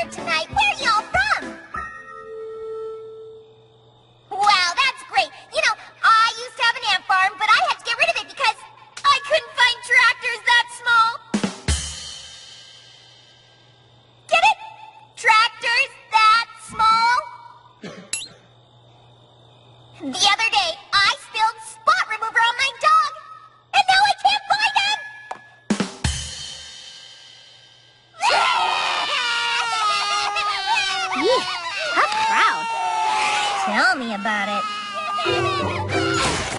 out tonight. Where are y'all from? Wow, that's great. You know, I used to have an ant farm, but I had to get rid of it because I couldn't find tractors that small. Get it? Tractors that small? The other day, I spilled spot remover on my dog, and now I can't find him! Eek, how proud. Tell me about it.